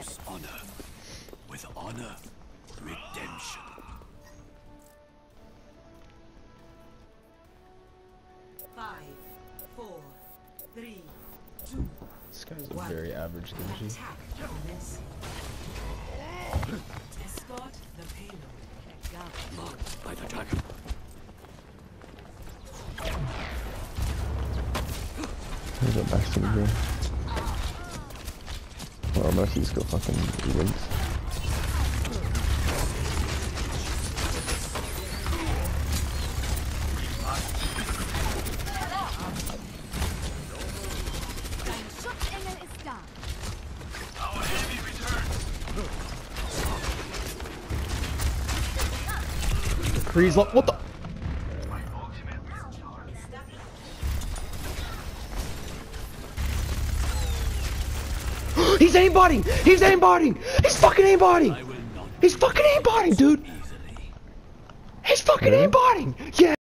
Choose honor. With honor, redemption. Five, 4, 3, 2. This guy's a very average Genji. Attack commencing. Escort the payload. Marked by the dragon. There's a bastard here. Well, unless he's got fucking wins. Dein Schutzengel ist da. Our enemy returns. Freeze lock. What the? He's aimbotting! He's aimbotting! He's fucking aimbotting! He's fucking aimbotting, dude! He's fucking aimbotting! Yeah!